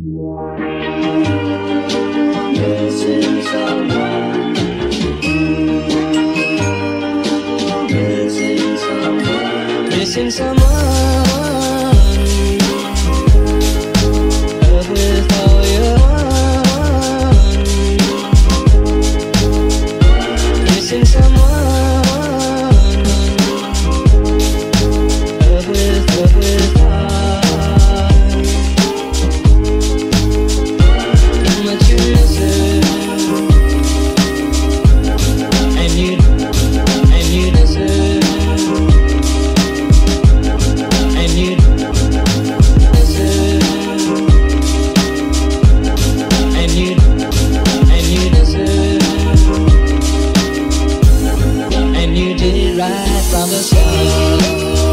Missing someone, missing someone, missing someone. Love with all your heart. Missing someone. Love with heart. How much you miss it, and you miss it, and you miss it, and you miss it, and you did it right from the start.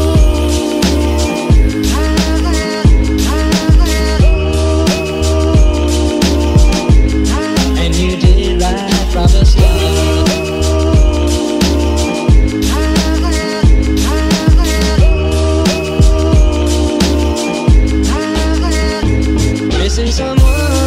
From the start, missing someone.